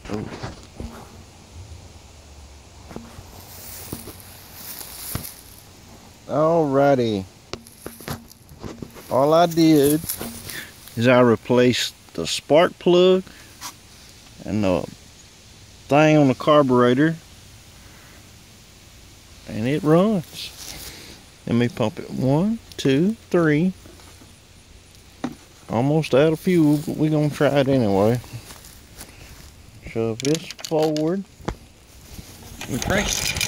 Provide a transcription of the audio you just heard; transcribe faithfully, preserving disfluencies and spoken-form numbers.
Oh. Alrighty. All I did is I replaced the spark plug and the thing on the carburetor, and it runs. Let me pump it. One, two, three. Almost out of fuel, but we're gonna try it anyway. Shove this forward and crank it.